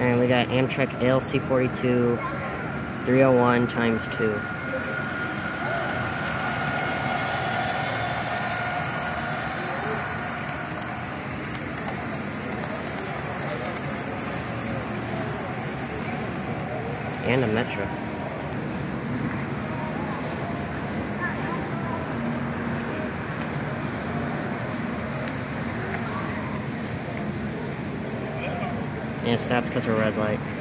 And we got Amtrak ALC 42 301 times 2. And a Metro. And it stopped because of a red light.